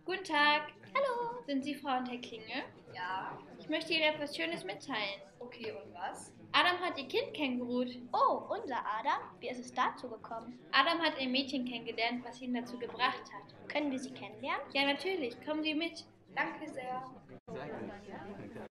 Guten Tag, Hallo. sind Sie Frau und Herr Klinge? Ja, Ich möchte Ihnen etwas Schönes mitteilen. okay, und was? Adam hat Ihr Kind kennengelernt. Oh, unser Adam? Wie ist es dazu gekommen? Adam hat ein Mädchen kennengelernt, was ihn dazu gebracht hat. Können wir sie kennenlernen? Ja, natürlich, kommen Sie mit. Danke sehr.